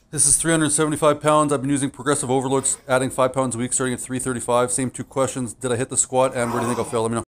This is 375 pounds. I've been using progressive overloads, adding 5 pounds a week, starting at 335. Same two questions. Did I hit the squat? And where do you think I'll fail? Let me know.